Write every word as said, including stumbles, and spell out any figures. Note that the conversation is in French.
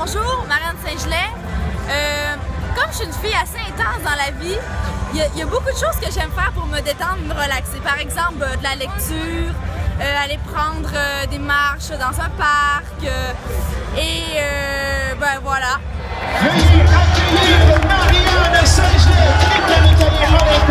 Bonjour, Marianne Saint-Gelais. Euh, comme je suis une fille assez intense dans la vie, il y, y a beaucoup de choses que j'aime faire pour me détendre, me relaxer. Par exemple, euh, de la lecture, euh, aller prendre euh, des marches dans un parc, euh, et euh, ben voilà. Veuillez accueillir Marianne Saint-Gelais.